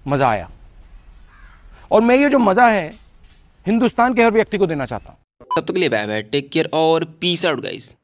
मज़ा आया। और मैं ये जो मज़ा है हिंदुस्तान के हर व्यक्ति को देना चाहता हूँ। तब तक के लिए बाय बाय, टेक केयर और पीस आउट गाइस।